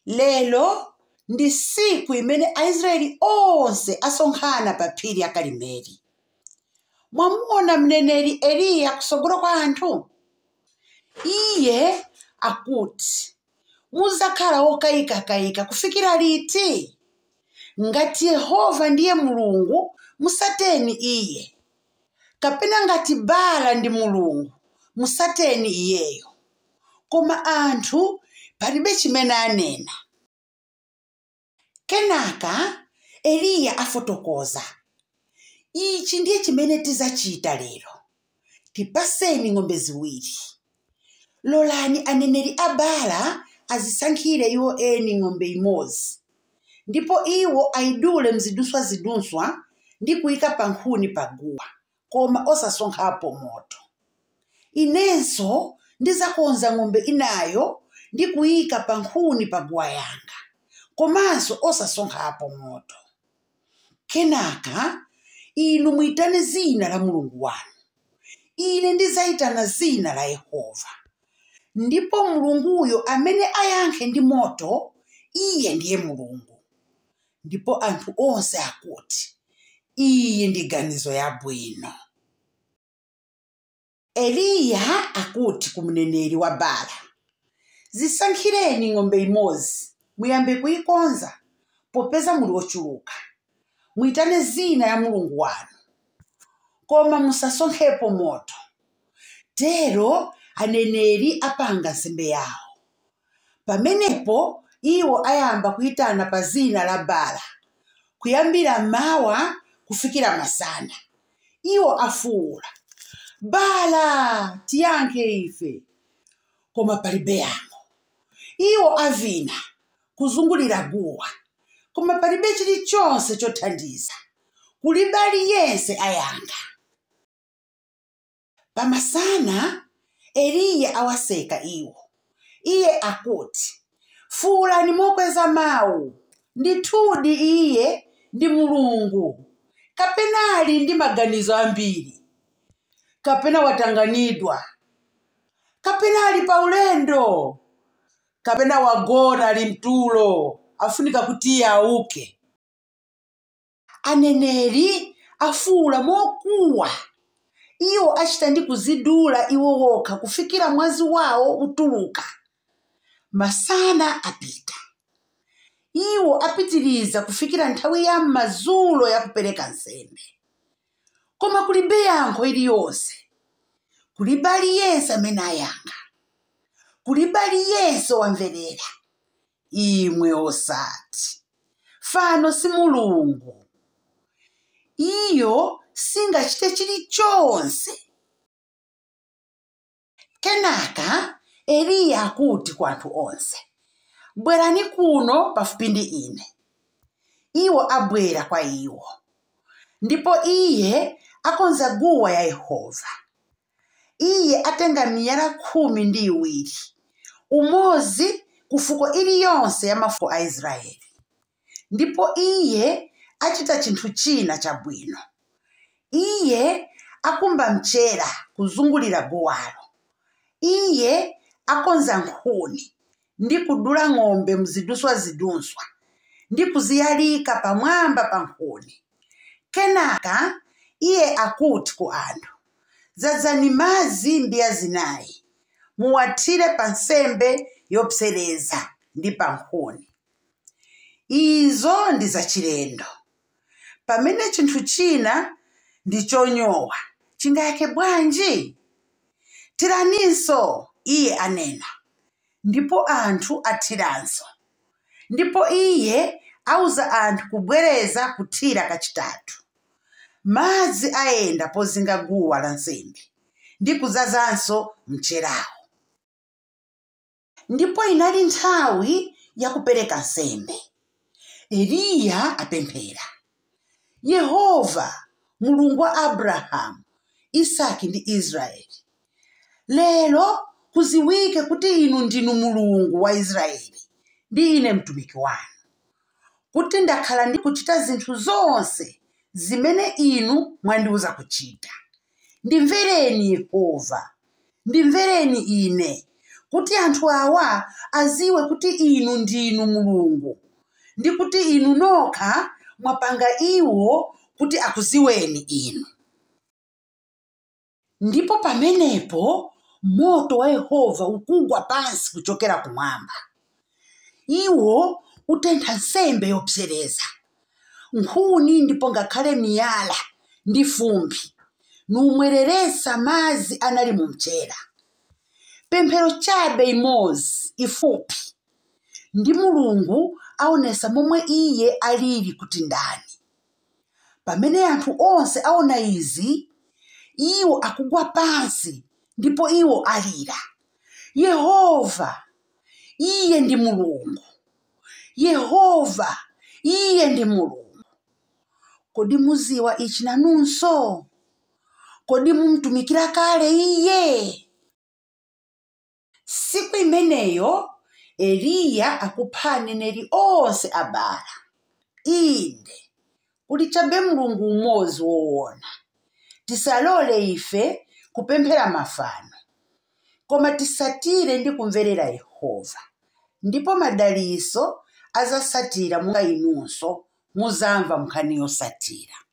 Lelo ndi siku imene Aisraeli onse asonkhana pa phiri ya Karimeli. Mwamuona mneneri Eliya kusogolo kwa anthu? Iye akuti, muzakhala okayikakayika kufikira liti? Ngati Yehova ndiye Mulungu, musateni iye. Kapena ngati Baala ndi Mulungu, musateni iyeyo. Koma anthu palibe chimene anena. Kenaka Eliya afotokoza, ichi ndiye chimene tizachita lero. Tipaseni ng'ombe ziwiri. Lolani aneneri a Baala azisankhire iwo eni ng'ombe imodzi. Ndipo iwo aidule mzidunswa ndi kuyika pa nkhuni pa guwa, koma osasonkhapo moto. Inenso ndizakonza ng'ombe inayo ndi kuyika pa nkhuni pa guwa yanga, komanso osasonkhapo moto. Kenaka inu muitane zina la Mulungu wanu. Ine ndizayitana zina la Yehova. Ndipo Mulunguyo amene ayankhe ndi moto, iye ndiye Mulungu. Ndipo anthu onse akuti, iyi ndi ganizo yabwino. Eliya akuti ku mneneri wa Baala, zisankhireni ng'ombe imodzi, muyambe kuyikonza, popeza muli ochuluka. Muitane zina ya Mulungu wanu, koma musasonkhepo moto. Tero aneneri apanga nsembe yawo. Pamenepo iwo ayamba kuyitana pa zina la Baala, kuyambira mawa kufikira masana. Iwo afuwula, Baala, tiyankhe ife. Koma palibe yankho. Iwo avina kuzungulira guwa, koma palibe chilichonse chothandiza. Kulibe aliyense ayankha. Pamasana Eliya awaseka iwo. Iye akuti, fuwulani mokweza mawu. Ndithudi iye ndi Mulungu. Kapena ali ndi maganizo ambiri. Kapena watanganidwa. Kapena ali pa ulendo. Kapena wagona ali mtulo, afunika kuti iye auke. Aneneri afuwula mokuwa. Iwo achita ndi kuzidula iwo wokha kufikira mwazi wawo utuluka. Masana apita. Iwo apitiriza kufikira nthawi ya madzulo ya kupereka nsembe. Koma kulibe yankho iliyonse. Kulibe aliyense amene ayankha. Kulibe aliyense wamverera. Imwe osati, fano si Mulungu. Iyo singachite chilichonse. Kenaka Eliya akuti kwa anthu onse, bwerani kuno pafupi ndi ine. Iwo abwera kwa iwo. Ndipo iye akonza guwa ya Yehova. Iye atenga miyala 12, umodzi ku fuko iliyonse ya mafuko a Israeli. Ndipo iye achita chinthu china chabwino. Iye akumba mchera kuzungulira guwalo. Iye akonza nkhuni ndi kudula ng'ombe mzidunswa ndi kuziyalika pamwamba pa nkhuni. Kenaka iye akuti ku anthu, dzadzani madzi mbiya zinayi, muwathire pa nsembe yopsereza ndi pa nkhuni. Izo ndi zachilendo. Pamene chinthu china ndi chonyowa, chingayake bwanji? Thiraninso, iye anena. Ndipo anthu athiranso. Ndipo iye auza anthu kubwereza kuthira kachitatu. Madzi ayenda pozinga guwa la nsembe ndi kudzazanso mcherawo. Ndipo inali nthawi ya kupereka nsembe. Eliya apemphera, Yehova, Mulungu wa Abrahamu, Isaki ndi Israeli, lero kuziwike kuti inu ndinu Mulungu wa Israeli ndi ine mtumiki wanu, kuti ndakhala ndi kuchita zinthu zonse zimene inu mwandiuza kuchita. Ndimvereni Yehova, ndimvereni ine, kuti anthu awa aziwe kuti inu ndinu Mulungu ndi kuti inu nokha mwapanga iwo kuti akuziweni inu. Ndipo pamenepo moto wa Yehova ukugwa pansi kuchokera kumwamba. Iwo utentha nsembe yopsereza, nkhuni ndipo ngakhale miyala ndi fumbi, numwereresa madzi anali mu mchera. Pemphero chabe imodzi ifupi, ndi Mulungu aonesa momwe iye alili kuti ndani. Pamene anthu onse aona izi, iwo akugwa pansi ndipo iwo alira, Yehova, iye ndi Mulungu. Yehova, iye ndi Mulungu. Kodi muziwa ichi nanunso? Kodi mumtumikira kale iye? Siku imeneyo Eliya akupha aneneri onse a Baala. Inde kuli chabe Mulungu umodzi woona. Tisalole ife kupemphera mafano, koma tisatire ndi kumverera Yehova, ndipo madaliso azasatira monga inunso muzamva nkhani yosatira.